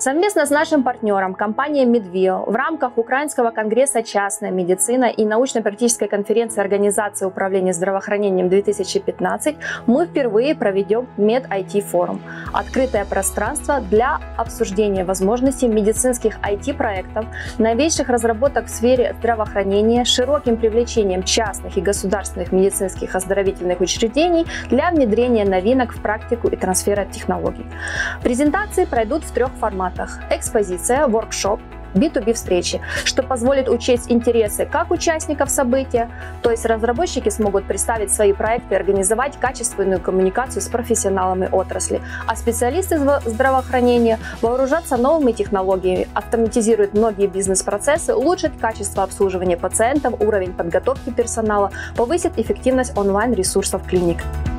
Совместно с нашим партнером, компанией Midveo, в рамках Украинского конгресса «Частная медицина» и научно-практической конференции Организации управления здравоохранением 2015 мы впервые проведем Med-IT-форум – открытое пространство для обсуждения возможностей медицинских IT-проектов, новейших разработок в сфере здравоохранения, широким привлечением частных и государственных медицинских оздоровительных учреждений для внедрения новинок в практику и трансфера технологий. Презентации пройдут в 3 форматах: экспозиция, воркшоп, B2B встречи, что позволит учесть интересы как участников события, то есть разработчики смогут представить свои проекты и организовать качественную коммуникацию с профессионалами отрасли, а специалисты здравоохранения вооружатся новыми технологиями, автоматизируют многие бизнес-процессы, улучшат качество обслуживания пациентов, уровень подготовки персонала, повысит эффективность онлайн-ресурсов клиник.